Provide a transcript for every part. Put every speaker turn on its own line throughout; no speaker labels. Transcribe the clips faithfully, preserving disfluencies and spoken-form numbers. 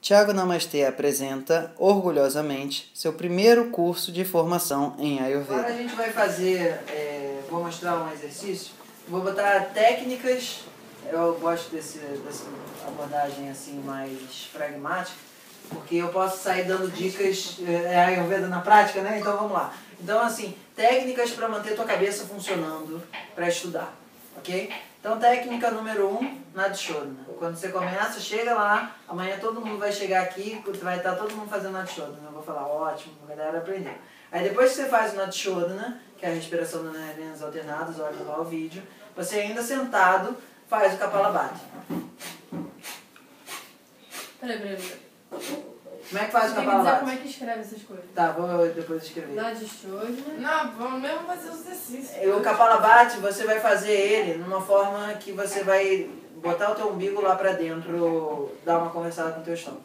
Thiago Namastê apresenta, orgulhosamente, seu primeiro curso de formação em Ayurveda.
Agora a gente vai fazer, é, vou mostrar um exercício, vou botar técnicas, eu gosto desse, dessa abordagem assim mais pragmática, porque eu posso sair dando dicas, é Ayurveda na prática, né? Então vamos lá. Então assim, técnicas para manter tua cabeça funcionando para estudar, ok? Então técnica número um, Nadishodhana. Quando você começa, chega lá, amanhã todo mundo vai chegar aqui, vai estar todo mundo fazendo Nadishodhana. Eu vou falar, ótimo, a galera aprendeu. Aí depois que você faz o Nadishodhana, que é a respiração das narinas alternadas, olha lá o vídeo, você ainda sentado faz o Kapalabhati.
Peraí, peraí, peraí.
Como é que faz o
Tem que dizer
Kapalabhati?
como é que escreve essas coisas.
Tá, vou depois escrever.
Nadishodhana.
Não, vamos mesmo fazer os exercícios.
O Kapalabhati, você vai fazer ele numa forma que você vai botar o teu umbigo lá pra dentro, dar uma conversada com o teu estômago.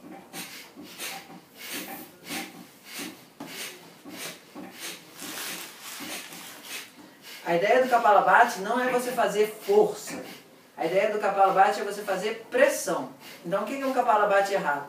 A ideia do Kapalabhati não é você fazer força. A ideia do Kapalabhati é você fazer pressão. Então o que é um Kapalabhati errado?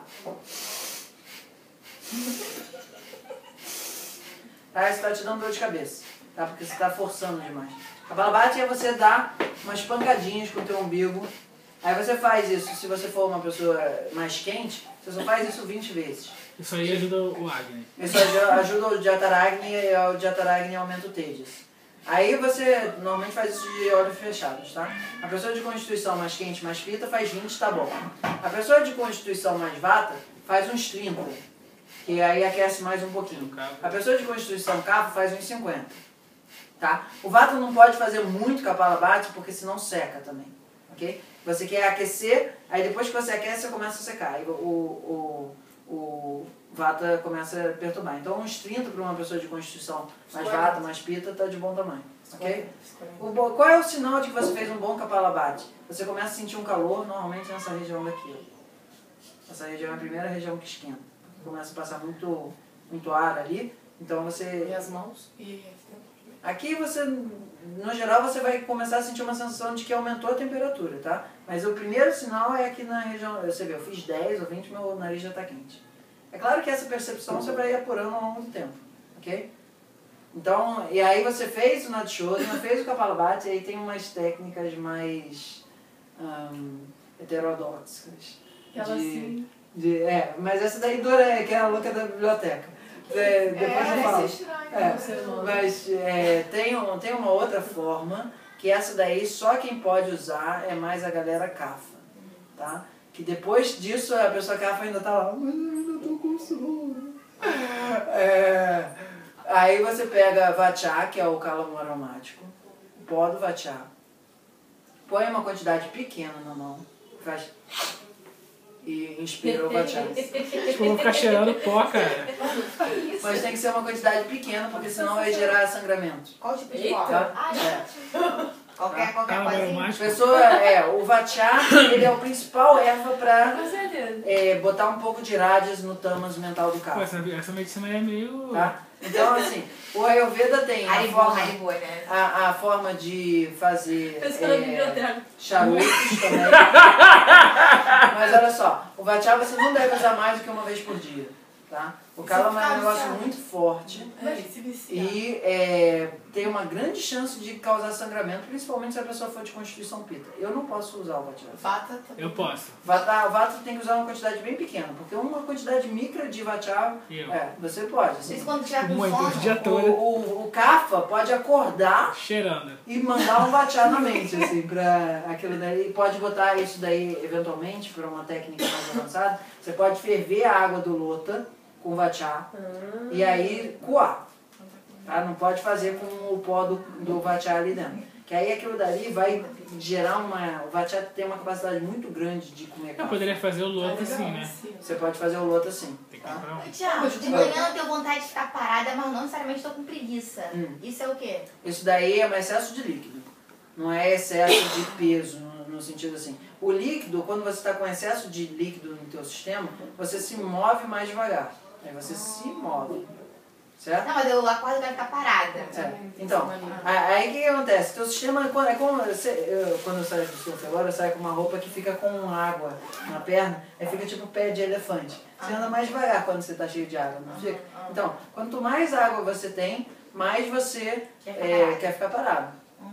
Tá, isso está te dando dor de cabeça, tá? Porque você está forçando demais. Kapalabhati é você dar umas pancadinhas com o teu umbigo. Aí você faz isso, se você for uma pessoa mais quente, você só faz isso vinte vezes.
Isso aí ajuda o Agni.
Isso ajuda o Jataragni e o Jataragni aumenta o Tejas. Aí você normalmente faz isso de olhos fechados, tá? A pessoa de constituição mais quente, mais pita, faz vinte, tá bom. A pessoa de constituição mais vata faz uns trinta, que aí aquece mais um pouquinho. A pessoa de constituição kapha faz uns cinquenta, tá? O vata não pode fazer muito Kapalabhati, porque senão seca também, ok? Você quer aquecer, aí depois que você aquece, você começa a secar. Aí o, o, o vata começa a perturbar. Então uns trinta para uma pessoa de constituição mais vata, mais pita, tá de bom tamanho, ok? O, qual é o sinal de que você fez um bom Kapalabhati? Você começa a sentir um calor, normalmente nessa região daqui. Ó. Essa região é a primeira região que esquenta. Começa a passar muito, muito ar ali, então você...
E as mãos? E...
Aqui você, no geral, você vai começar a sentir uma sensação de que aumentou a temperatura, tá? Mas o primeiro sinal é aqui na região, você vê, eu fiz dez ou vinte, meu nariz já está quente. É claro que essa percepção você vai ir apurando ao longo do tempo, ok? Então, e aí você fez o Nadishodhana, fez o Kapalabhati, e aí tem umas técnicas mais hum, heterodoxas.
Aquela
de,
assim...
de, é, mas essa daí dura, é que é a louca da biblioteca. É, depois
é,
eu falo.
é estranho,
É, mas é, tem, um, tem uma outra forma, que essa daí só quem pode usar é mais a galera kapha, tá? Que depois disso a pessoa kapha ainda tá lá, mas eu ainda tô com sono. É, aí você pega Vacha, que é o cálamo aromático, o pó do Vacha, põe uma quantidade pequena na mão, faz... e inspira o Vacha.
Tipo, eu vou ficar cheirando pó, cara.
Mas tem que ser uma quantidade pequena, porque senão vai gerar sangramento.
Qual tipo de
Eita.
pó?
Tá?
É. Qualquer, qualquer
Cálamo
coisa.
aromático.
Pessoa, é, o Vacha, ele é o principal erva para
Com certeza.
é, botar um pouco de rádias no tamas mental do
Pô,
cara.
essa, essa medicina aí é meio...
Tá? Então, assim, o Ayurveda tem a
Haribo,
forma,
Haribo, né?
a, a forma de fazer
Pensa na
é,
biblioteca.
charutos também. Mas olha só, o Vacha você não deve usar mais do que uma vez por dia. Tá? O calama é um negócio muito forte
É, se viciar.
e é, tem uma grande chance de causar sangramento, principalmente se a pessoa for de constituição pita. Eu não posso usar o Vacha.
Vata também.
Eu posso.
Vata, o Vata tem que usar uma quantidade bem pequena, porque uma quantidade micra de Vacha,
Eu.
é, você pode. Assim.
Isso quando tiver com
Muito, o dia
sono.
todo.
O, o, o Kapha pode acordar
Cheirando.
e mandar um Vacha na mente, assim, pra aquilo daí. Pode botar isso daí, eventualmente, para uma técnica mais avançada. Você pode ferver a água do Lota com Vacha e aí coar. Tá? Não pode fazer com o pó do, do Vacha ali dentro. Que aí aquilo dali vai gerar uma... O Vacha tem uma capacidade muito grande de comer
Eu
Kapha.
poderia fazer o loto assim, né?
Você pode fazer o Lota assim.
Tem que
Tá?
comprar um.
Tiago, de manhã eu tenho vontade de ficar parada, mas não necessariamente estou com preguiça.
Hum.
Isso é o quê?
Isso daí é um excesso de líquido. Não é excesso de peso, no, no sentido assim. O líquido, quando você está com excesso de líquido no teu sistema, você se move mais devagar. Aí você se move. certo?
Não, mas eu acordo e quero ficar parada.
É. Então, a- aí o que, que acontece? Teu sistema, quando- é como você, eu, quando eu saio do surf agora, eu saio com uma roupa que fica com água na perna, aí fica tipo pé de elefante. Você anda mais devagar quando você tá cheio de água, não fica? Então, quanto mais água você tem, mais você
Quer ficar
é,
parado.
quer ficar parado.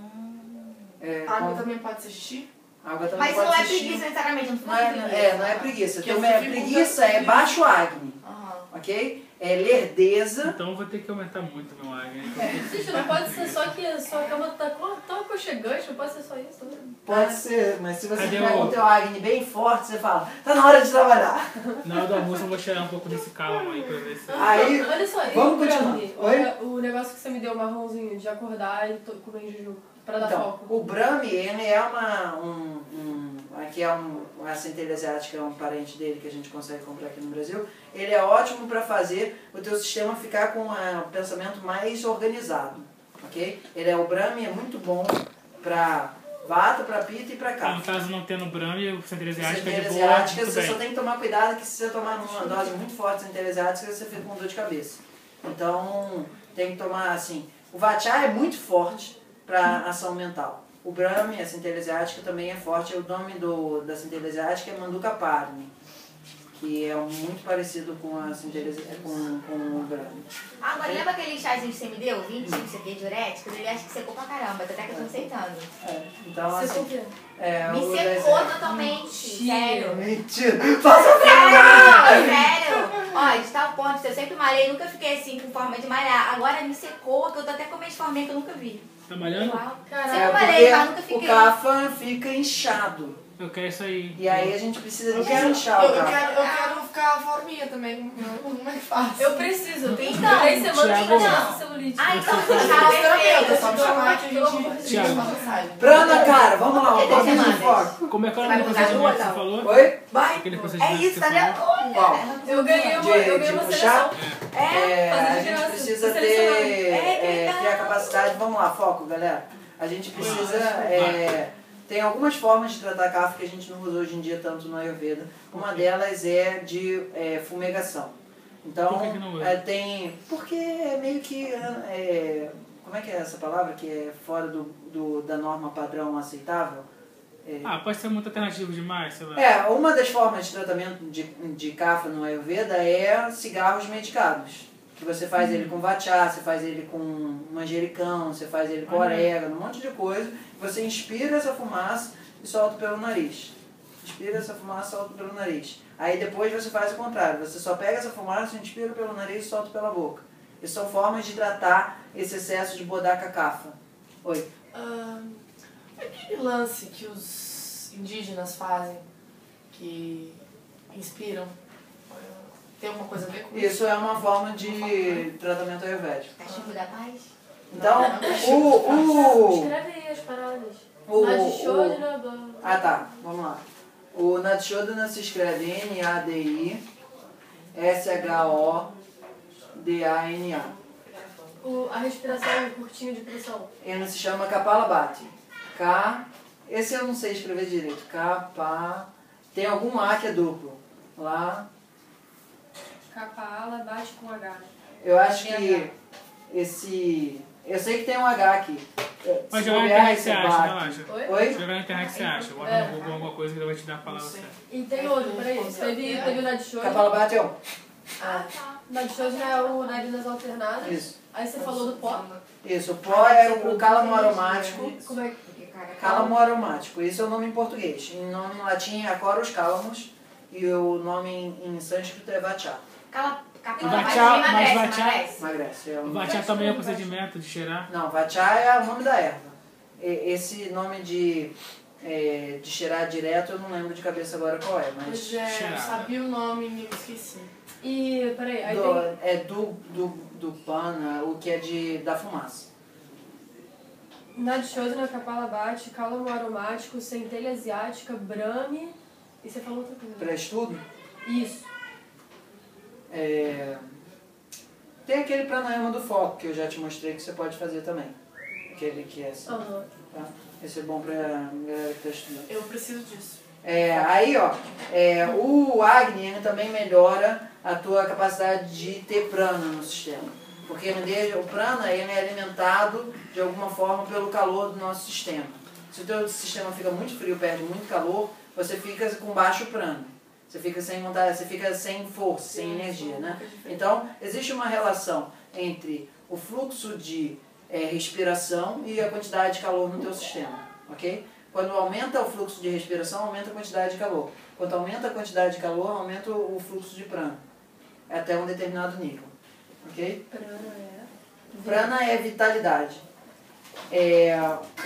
É,
Água
com-
também pode ser xixi?
água também
Mas isso
pode
não é
ser xixi.
preguiça necessariamente, não tô
Não
falando
é,
preguiça.
é, não é preguiça.
Que eu
Também é
fico
preguiça
com-
é baixo acne,
Aham.
ok? É lerdeza.
Então eu vou ter que aumentar muito meu Agni.
Gente, não pode ser só que a sua cama tá co- tão aconchegante, não pode ser só isso. Tá?
Pode ser, mas se você
Cadê
tiver
o-
com o teu acne bem forte, você fala, tá na hora de trabalhar.
Na hora do almoço eu vou tirar um pouco desse cálamo aí pra ver se...
Aí,
Olha só, e
vamos
o
continuar.
Brahmi?
Oi?
O, o negócio que você me deu marronzinho de acordar e to- comer em jejum, pra dar
então,
foco.
o Brahmi, ele é uma, um, um, aqui é um, a centelha asiática é um parente dele que a gente consegue comprar aqui no Brasil. Ele é ótimo para fazer o teu sistema ficar com o pensamento mais organizado, ok? Ele é o Brahmi, é muito bom para Vata, para Pitta e para
Ah, no
Kapha.
caso não tendo Brahmi, centelha asiática é
Centelha
de boa,
asiática,
muito
você só
bem.
tem que tomar cuidado que se você tomar numa dose muito forte de centelha asiática, você fica com dor de cabeça. Então, tem que tomar assim. O Vajra é muito forte para ação mental. O Brahmi, a centelha asiática, também é forte. O nome do, da centelha asiática é Manduka Parni, que é muito parecido com a centelha asi- com, com o Brahmi.
Agora, lembra aquele chazinho que você me deu? vinte, não sei o que, diurético? Ele acha que secou pra caramba, até que eu tô aceitando.
É, então,
Você
assim,
com o quê?
é,
Me
o
secou
desenho-
totalmente.
Mentira.
Sério.
Mentira! Faça
Sério, sério. Ó, de tal ponto, que eu sempre malhei, nunca fiquei assim com forma de malhar. Agora me secou, que eu tô até com minhas forminhas que eu nunca vi.
Tá malhando?
Uau.
Caraca.
Sempre
É,
malhei, mas nunca
porque o
fiquei.
Kapha fica inchado.
Eu quero isso aí.
E aí a gente precisa
Eu quero,
desinchar
eu,
o
eu
Kapha.
quero, eu quero ficar forminha também. Como é que faz?
Eu preciso, eu tenho
Então,
três semanas pra
Thiago.
tirar essa celulite.
Ah, então
Você
tá
Tá terapeuta,
perfeito.
só me chamar que a gente
Thiago.
uma massagem.
Prana, cara, vamos lá, um
Três
pouquinho de
semanas.
foco.
Como é que é o
Vai
nome do
botar
procedimento que
duas,
você
não?
falou?
Oi?
Vai.
Aquele
É
procedimento
isso,
que
tá
você
vendo?
falou?
Qual?
Eu ganhei uma,
De-
eu ganhei
de
uma
puxar?
seleção.
É.
É,
fazer
a
de
gente
graça,
precisa
ser
ter,
selecionado.
é,
É
ter a capacidade, vamos lá, foco, galera. A gente precisa, é, tem algumas formas de tratar Kapha que a gente não usa hoje em dia tanto no Ayurveda. Uma delas é de é, fumegação. Então,
Por que que não usa?
é, tem, porque é meio que, é, como é que é essa palavra que é fora do, do, da norma padrão aceitável? É,
Ah, pode ser muito alternativo demais, sei lá.
é, uma das formas de tratamento de, de Kapha no Ayurveda é cigarros medicados. Que você faz ele com vatá, você faz ele com manjericão, você faz ele com
Ah,
orégano, um monte de coisa. Você inspira essa fumaça e solta pelo nariz. Inspira essa fumaça e solta pelo nariz. Aí depois você faz o contrário. Você só pega essa fumaça, inspira pelo nariz e solta pela boca. Essas são formas de tratar esse excesso de Bodhaka Kapha. Oi.
Ah, aquele lance que os indígenas fazem, que inspiram, ah, tem alguma coisa a ver com isso?
Isso é uma forma de tratamento ayurvédico.
Cachimbo da paz?
Então, o... o
Escreve aí as paradas.
O-
Nadishodhana, blá, blá.
Ah tá, vamos lá. O Nadishodhana se escreve N A D I S H O D A N A.
O, a respiração curtinha de pressão.
Ele se chama Kapalabhati. K. Esse eu não sei escrever direito. Kapa. Tem algum A que é duplo. Lá.
Kapala bate com H.
Eu acho
Tem
que
H.
esse. Eu sei que tem um H aqui.
Mas
Se
jogar na
bobear,
internet
esse
você
é
acha,
Bhakti.
relaxa.
Oi?
Oi?
Jogar na internet você acha. Bota
É.
no Google alguma coisa que ele vai te dar a palavra certa.
E tem outro, peraí. Teve, teve o Nadishodhana.
Kapalabhati é um.
Ah, tá.
Nadishodhana é o narinas alternadas.
Isso.
Aí você falou do pó.
Isso. O pó é o cálamo aromático.
Como é que...
Porque, cara,
Cálamo aromático, esse é o nome em português. Em nome em latim é Acoros cálamos e o nome em, em sânscrito é Vachá.
Cala,
O
capela,
Vachá-
mas
mas
emagrece,
Vachá-
emagrece.
Emagrece. É
O
o...
Vachá também é um procedimento de cheirar.
Não, Vachá é o nome da erva. E- Esse nome de, é, de cheirar direto eu não lembro de cabeça agora qual é, mas
Pois é, eu
Cheirada.
sabia o nome e me esqueci.
E, peraí, aí
do,
tem...
é do, do, do pana, o que é de, da fumaça.
Nadishodhana, Kapalabhati, cálamo aromático, centelha asiática, Brahmi... E você falou outra coisa.
Para estudo,
Isso.
é, tem aquele pranayama do foco que eu já te mostrei que você pode fazer também. Aquele que é assim.
Aham.
Tá? Esse é bom pra galera que tá estudando.
Eu preciso disso.
É, aí, ó, é, o Agni ele também melhora a tua capacidade de ter prana no sistema. Porque ele, o prana ele é alimentado de alguma forma pelo calor do nosso sistema. Se o teu sistema fica muito frio, perde muito calor, você fica com baixo prana. Você fica sem vontade, você fica sem força, sem energia, né? Então, existe uma relação entre o fluxo de é, respiração e a quantidade de calor no teu sistema, ok? Quando aumenta o fluxo de respiração, aumenta a quantidade de calor. Quando aumenta a quantidade de calor, aumenta o fluxo de prana, até um determinado nível, ok?
Prana é...
Prana é vitalidade. É,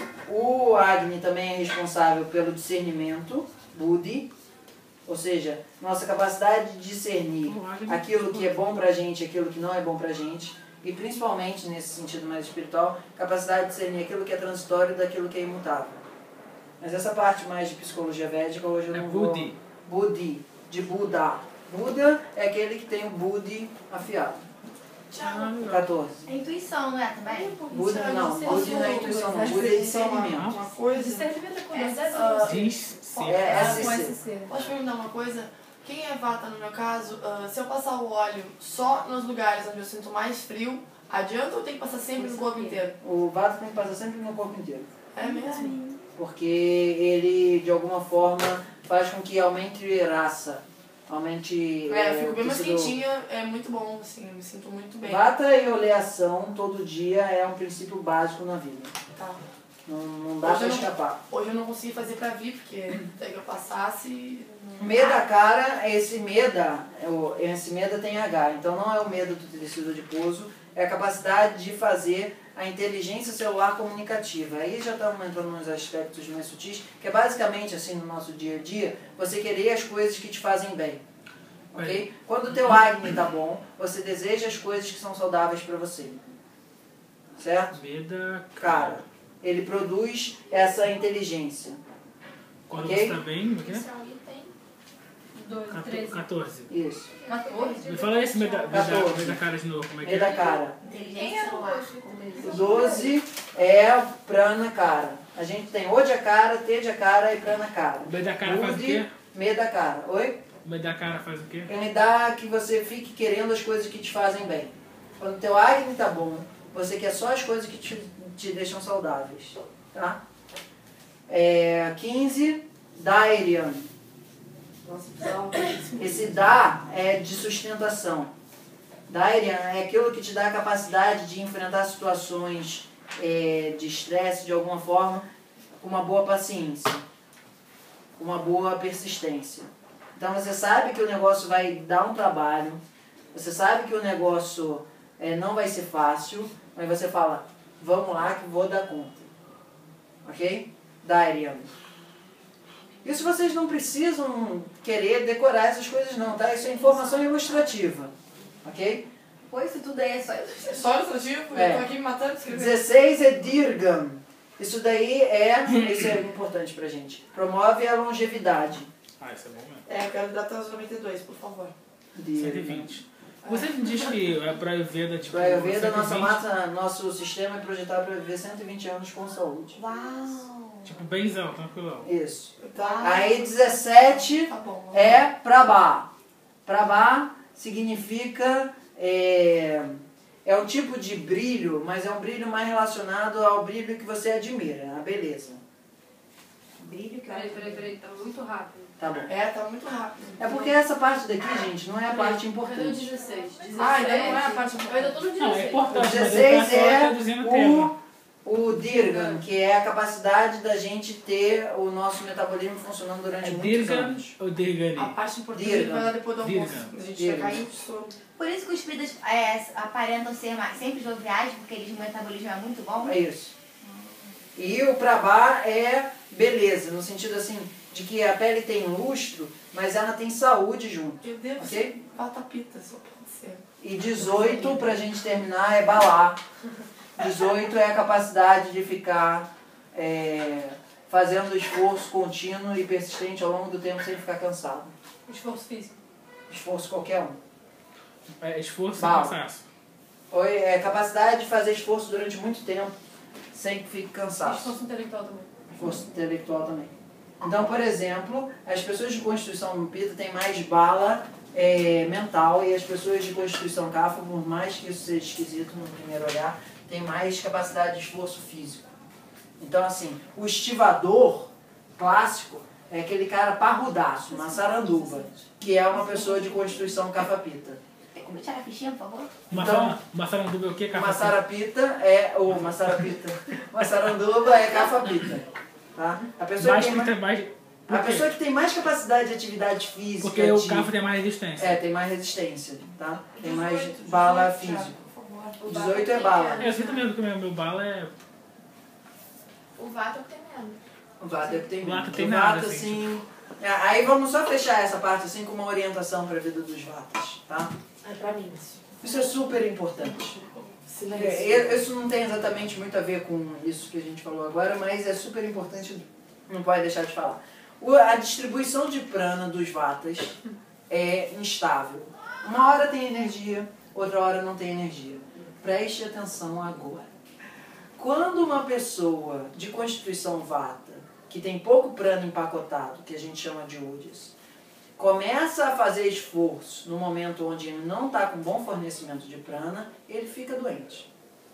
o Agni também é responsável pelo discernimento, Buddhi, ou seja, nossa capacidade de discernir aquilo que é bom pra gente, aquilo que não é bom pra gente, e principalmente nesse sentido mais espiritual, capacidade de discernir aquilo que é transitório daquilo que é imutável. Mas essa parte mais de psicologia védica hoje eu não
É
vou...
Buddhi.
Buddhi, de Buda. Buda é aquele que tem o Buddhi afiado.
Tiago,
quatorze.
É intuição, não é também?
Buda não, Buddhi não é intuição não, Buddhi é discernimento.
uma coisa.
Discernimento é com dois
Essa-
S.
Diz sim.
É,
Ah,
S
com
C.
S C.
Posso perguntar uma coisa? Quem é vata, no meu caso, ah, se eu passar o óleo só nos lugares onde eu sinto mais frio, adianta ou tem que passar sempre no corpo inteiro?
O Vata tem que passar sempre no corpo inteiro.
É mesmo?
Porque ele, de alguma forma, faz com que aumente raça. Aumente...
É, eu
eh,
fico bem
o
mais
tecido-
quentinha, é muito bom, assim, eu me sinto muito bem.
Vata e oleação todo dia é um princípio básico na vida.
Tá.
Não, não dá
Hoje
pra
eu não-
escapar.
Hoje eu não consegui fazer pra vir, porque daí que eu passasse...
Meda cara, esse meda, é o- esse meda tem H, então não é o medo do tecido adiposo, é a capacidade de fazer a inteligência celular comunicativa. Aí já estamos entrando nos aspectos mais sutis, que é basicamente assim no nosso dia a dia, você querer as coisas que te fazem bem. Ok? Quando o teu Agni tá bom, você deseja as coisas que são saudáveis para você. Certo?
Veda.
Cara, ele produz essa inteligência.
Quando
ok?
você tá bem, o quê?
Esse é um item.
dois,
Quator-
treze.
quatorze.
Isso.
quatorze.
Me fala esse meda, meda,
quatorze.
meda cara de novo, como é que
Meda
é?
cara.
Inteligência celular.
O doze é prana cara. A gente tem Odya cara, Teja cara e prana cara.
O meda cara faz o quê?
Meda cara. Oi?
O meda cara faz o quê?
Ele dá que você fique querendo as coisas que te fazem bem. Quando o teu Agni tá bom, você quer só as coisas que te, te deixam saudáveis. Tá? É, quinze, Dairian.
Nossa, precisava disso.
Esse dá é de sustentação. Dairian é aquilo que te dá a capacidade de enfrentar situações é, de estresse de alguma forma com uma boa paciência, com uma boa persistência. Então você sabe que o negócio vai dar um trabalho, você sabe que o negócio é, não vai ser fácil, mas você fala, vamos lá que vou dar conta. Ok? Dairian. Isso vocês não precisam querer decorar essas coisas não, tá? Isso é informação ilustrativa. Ok?
Pô, isso tudo aí é só eu.
Só ilustrativo?
É.
Eu tô aqui me matando de escrever.
dezesseis é Dirgam. Isso daí é, isso é importante pra gente. Promove a longevidade.
Ah, isso é bom mesmo.
É, eu quero dar até os noventa e dois, por favor.
cento e vinte. Você diz que é pra Ayurveda, tipo...
Para Ayurveda,
cento e
nossa
vinte,
massa, nosso sistema é projetado para viver cento e vinte anos com saúde.
Uau.
Tipo, benzão, tranquilão.
Isso.
Tá?
Aí dezessete
Tá bom.
é Prabha. Prabha significa... É, é um tipo de brilho, mas é um brilho mais relacionado ao brilho que você admira, a beleza.
Brilho que
Peraí, peraí, peraí, tá muito rápido.
Tá bom.
É, tá muito rápido.
É porque essa parte daqui, gente, não é a parte
Cadê o
importante.
dezesseis?
Ah, ainda não é a parte
Eu ainda tô no
Não, é
dezesseis.
O
importante, mas
dezesseis
ele
é
tá traduzindo o tema.
o, o Dirgan, que é a capacidade da gente ter o nosso metabolismo funcionando durante
É
muitos
Dirgan
anos.
ou Dirgani?
A parte importante
Dirga.
vai lá depois do almoço.
Dirga.
A gente
Dirga.
vai cair sobre.
Por isso que os Pitas é, aparentam ser mais, sempre joviais, porque eles, o metabolismo é muito bom.
É isso. E o Prabha é beleza, no sentido assim, de que a pele tem lustro, mas ela tem saúde junto.
Meu Deus,
Ok?
batapita, só pode ser.
E dezoito, pra gente terminar, é Balá. dezoito é a capacidade de ficar é, fazendo esforço contínuo e persistente ao longo do tempo sem ficar cansado.
Esforço físico.
Esforço qualquer um.
É esforço e
Bala.
cansaço.
Oi, é capacidade de fazer esforço durante muito tempo sem que fique cansado.
Esforço intelectual também.
Esforço intelectual também. Então, por exemplo, as pessoas de constituição no Pita têm mais bala é, mental, e as pessoas de constituição CAFA, por mais que isso seja esquisito no primeiro olhar, têm mais capacidade de esforço físico. Então, assim, o estivador clássico é aquele cara parrudaço, uma saranduba, que é uma pessoa de constituição CAFA-pita.
Como tirar a fichinha, por favor?
Uma,
Então,
sara- uma saranduba é o quê, cara?
Uma sarapita é. Ou uma sarapita. Uma saranduba é CAFA-pita. Tá? A pessoa
Mais,
que tem mais,
mais,
a
por quê?
pessoa que tem mais capacidade de atividade física.
Porque
de,
o CAFA tem mais resistência.
É, tem mais resistência, tá? Tem mais
dezoito,
bala
dezoito,
físico.
por favor.
dezoito é bala.
É, eu sinto mesmo que o meu, meu bala é...
O Vata tem menos.
O Vata é que tem
O Vata
menos.
tem
O
nada,
Vata,
assim,
assim. é, Aí vamos só fechar essa parte assim com uma orientação para a vida dos Vatas, tá?
É pra mim isso.
Isso é super importante.
Silêncio.
É, Isso não tem exatamente muito a ver com isso que a gente falou agora, mas é super importante, não pode deixar de falar. O- A distribuição de prana dos vatas é instável. Uma hora tem energia, outra hora não tem energia. Preste atenção agora. Quando uma pessoa de constituição vata, que tem pouco prana empacotado, que a gente chama de údias, começa a fazer esforço no momento onde ele não está com bom fornecimento de prana, ele fica doente.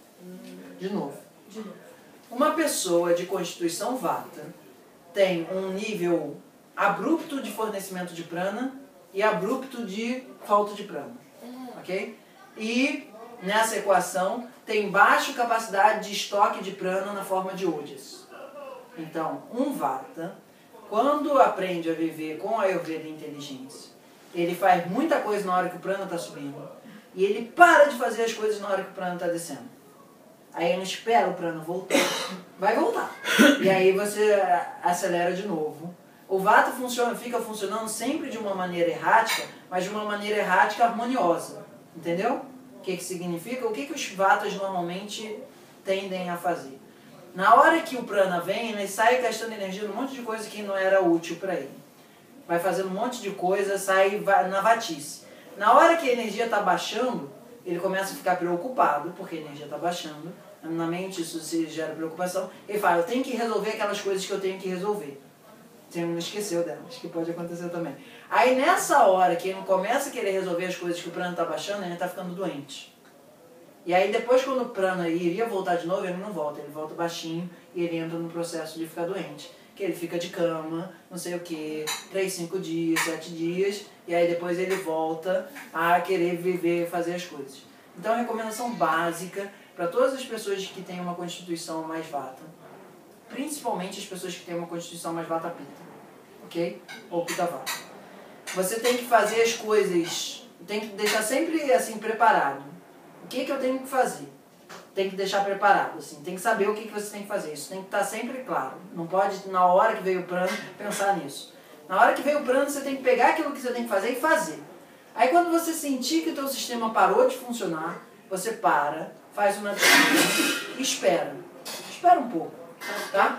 De novo.
De novo.
Uma pessoa de constituição vata tem um nível abrupto de fornecimento de prana e abrupto de falta de prana. Ok? E nessa equação tem baixa capacidade de estoque de prana na forma de údias. Então, um vata, quando aprende a viver com a Ayurveda e inteligência, ele faz muita coisa na hora que o prana está subindo e ele para de fazer as coisas na hora que o prana está descendo. Aí ele espera o prana voltar, vai voltar. E aí você acelera de novo. O vata funciona, fica funcionando sempre de uma maneira errática, mas de uma maneira errática harmoniosa. Entendeu? O que que significa? O que que os vatas normalmente tendem a fazer? Na hora que o prana vem, ele sai gastando energia num monte de coisa que não era útil para ele. Vai fazendo um monte de coisa, sai na vatice. Na hora que a energia está baixando, ele começa a ficar preocupado, porque a energia está baixando. Na mente isso se gera preocupação. Ele fala, eu tenho que resolver aquelas coisas que eu tenho que resolver. Você não esqueceu delas, que pode acontecer também. Aí nessa hora que ele começa a querer resolver as coisas que o prana está baixando, ele está ficando doente. E aí depois quando o prana iria voltar de novo, ele não volta, ele volta baixinho e ele entra no processo de ficar doente. Que ele fica de cama, não sei o que, três, cinco dias, sete dias, e aí depois ele volta a querer viver, fazer as coisas. Então a recomendação básica para todas as pessoas que têm uma constituição mais vata, principalmente as pessoas que têm uma constituição mais vata pita, ok? Ou pita vata. Você tem que fazer as coisas, tem que deixar sempre assim preparado. O que que eu tenho que fazer? Tem que deixar preparado, assim, tem que saber o que que você tem que fazer. Isso tem que estar sempre claro. Não pode, na hora que veio o prana, pensar nisso. Na hora que veio o prana, você tem que pegar aquilo que você tem que fazer e fazer. Aí quando você sentir que o teu sistema parou de funcionar, você para, faz uma e espera. Espera um pouco, tá?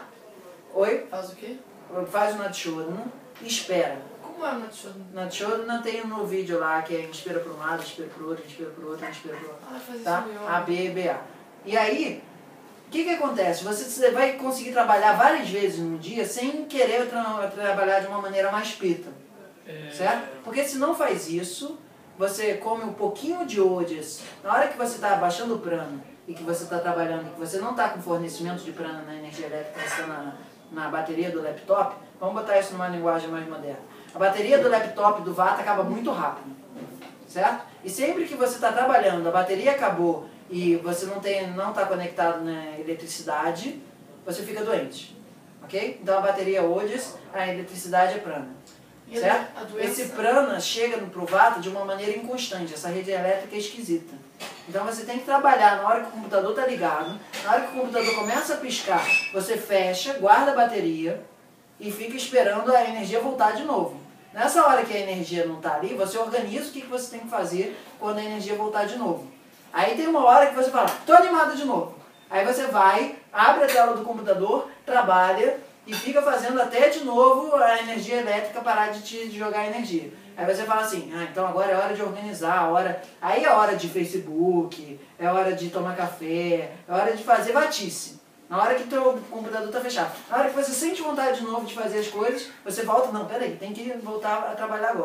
Oi?
Faz o quê?
Faz o Natshodana e espera.
Como é o Natshodana?
Natshodana tem no vídeo lá que é inspira para um lado, inspira para o outro, inspira para o outro, inspira para o outro.
Ah, faz isso
Tá?
melhor.
A, B, B, A. E aí, o que que acontece? Você, você vai conseguir trabalhar várias vezes no dia sem querer tra trabalhar de uma maneira mais pita.
É,
Certo? Porque se não faz isso, você come um pouquinho de ojas. Na hora que você está abaixando o prana e que você está trabalhando, que você não está com fornecimento de prana na energia elétrica, você está na, na bateria do laptop, vamos botar isso numa linguagem mais moderna. A bateria do laptop do Vata acaba muito rápido. Certo? E sempre que você está trabalhando, a bateria acabou e você não tem, não está conectado na eletricidade, você fica doente. Ok? Então a bateria é ojas, a eletricidade é prana.
E a
Certo?
a doença?
Esse prana chega no pro vata de uma maneira inconstante. Essa rede elétrica é esquisita. Então você tem que trabalhar na hora que o computador está ligado, na hora que o computador começa a piscar, você fecha, guarda a bateria e fica esperando a energia voltar de novo. Nessa hora que a energia não está ali, você organiza o que que você tem que fazer quando a energia voltar de novo. Aí tem uma hora que você fala, tô animado de novo. Aí você vai, abre a tela do computador, trabalha e fica fazendo até de novo a energia elétrica parar de te jogar energia. Aí você fala assim, ah, então agora é hora de organizar, a hora... aí é hora de Facebook, é hora de tomar café, é hora de fazer vatice. Na hora que o teu computador está fechado. Na hora que você sente vontade de novo de fazer as coisas, você volta, não, peraí, tem que voltar a trabalhar agora.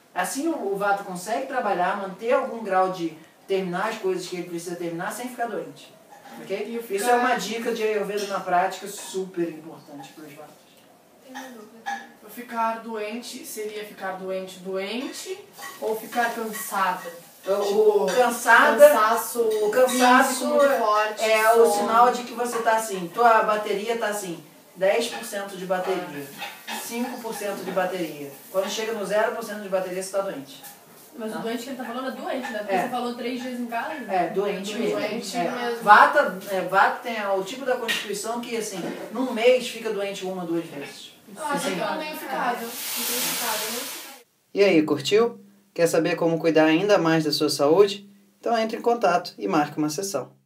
Assim o, o Vata consegue trabalhar, manter algum grau de terminar as coisas que ele precisa terminar sem ficar doente. Ok?
ficar...
Isso é uma dica de Ayurveda na prática super importante para os Vatas.
Tem uma dúvida também.
Ficar doente seria ficar doente, doente ou ficar cansada?
O, o
Tipo,
cansada,
cansaço,
o cansaço
físico muito forte,
é o
sono.
sinal de que você tá assim, tua bateria tá assim, dez por cento de bateria, cinco por cento de bateria. Quando chega no zero por cento de bateria, você tá doente.
Mas o doente que ele tá falando é doente, né? Porque
É.
você falou três dias em casa.
É, doente mesmo.
Doente
É.
mesmo.
Vata, é, Vata tem o tipo da constituição que, assim, num mês fica doente uma, duas vezes.
Eu acho
Assim,
que eu não tenho ficado. Não tenho ficado. Eu não fico.
E aí, curtiu? Quer saber como cuidar ainda mais da sua saúde? Então entre em contato e marque uma sessão.